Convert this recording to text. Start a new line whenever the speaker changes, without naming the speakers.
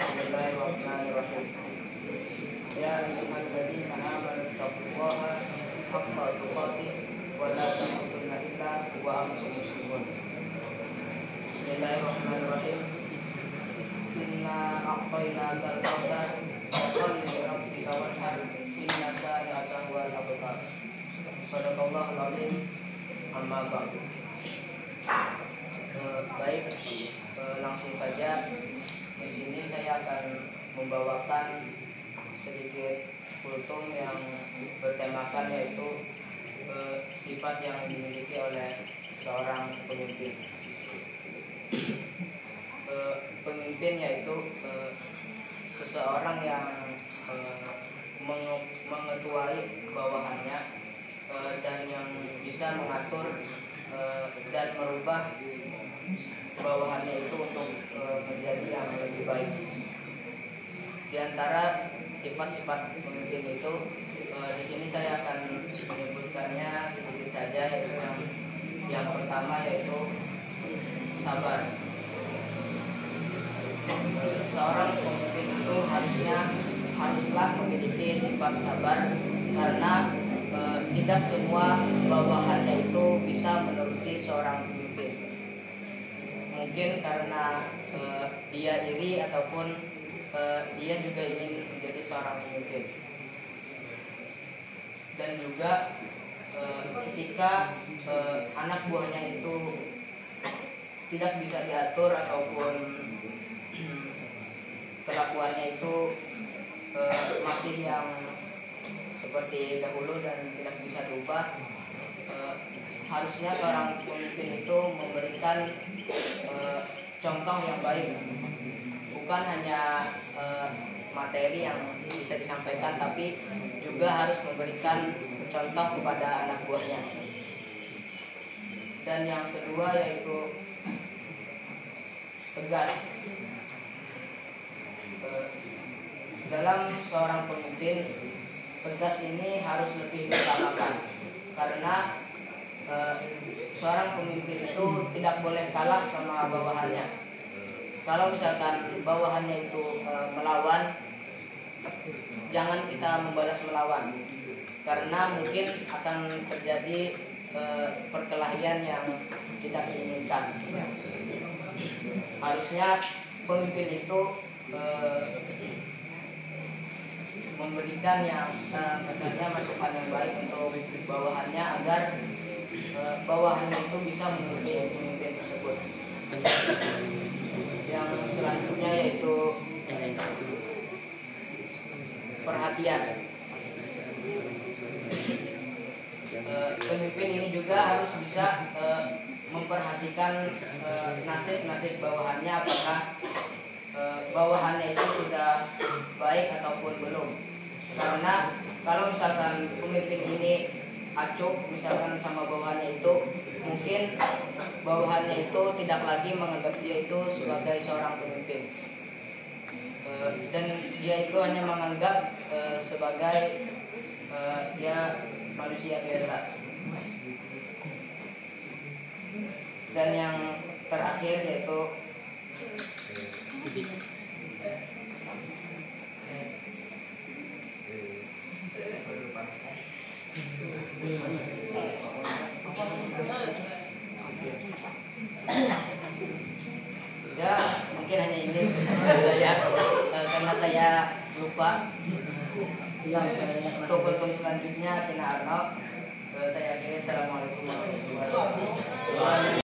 Bismillahirrahmanirrahim. Ya ayyuhalladzina amanu taqullaha haqqa tuqatih wa la tamutunna illa wa antum muslimun. Bismillahirrahmanirrahim. Inna a'tainakal kautsar fasholli li rabbika wanhar inna shani'aka huwal abtar. Shadaqallahul azim. Amma ba'du. Baik, langsung saja. Di sini saya akan membawakan sedikit kultum yang bertemakan yaitu sifat yang dimiliki oleh seorang pemimpin. Pemimpin yaitu seseorang yang mengetuai bawahannya dan yang bisa mengatur dan merubah bawahannya itu untuk menjadi yang lebih baik. Di antara sifat-sifat pemimpin itu di sini saya akan menyebutkannya sedikit saja, yaitu yang pertama yaitu sabar. Seorang pemimpin itu haruslah memiliki sifat sabar karena tidak semua bawahannya itu bisa menuruti seorang pemimpin. Mungkin karena dia iri ataupun dia juga ingin menjadi seorang pemimpin. Dan juga ketika anak buahnya itu tidak bisa diatur ataupun kelakuannya itu masih yang seperti dahulu dan tidak bisa diubah, harusnya seorang pemimpin itu memberikan contoh yang baik, bukan hanya materi yang bisa disampaikan, tapi juga harus memberikan contoh kepada anak buahnya. Dan yang kedua yaitu tegas. Dalam seorang pemimpin, tegas ini harus lebih diutamakan karena seorang pemimpin itu tidak boleh kalah sama bawahannya. Kalau misalkan bawahannya itu melawan, jangan kita membalas melawan, karena mungkin akan terjadi perkelahian yang tidak diinginkan. Harusnya pemimpin itu memberikan yang misalnya masukan yang baik untuk bawahannya agar bawahannya itu bisa menuruti pemimpin tersebut. Yang selanjutnya yaitu perhatian. Pemimpin ini juga harus bisa memperhatikan nasib bawahannya, apakah bawahannya itu sudah baik ataupun belum. Karena kalau misalkan pemimpin ini acuh misalkan sama bawahannya itu, mungkin bawahannya itu tidak lagi menganggap dia itu sebagai seorang pemimpin, dan dia itu hanya menganggap sebagai dia manusia biasa. Dan yang terakhir yaitu ya, mungkin hanya ini saya karena saya lupa. Untuk kultum selanjutnya Tina Arnold.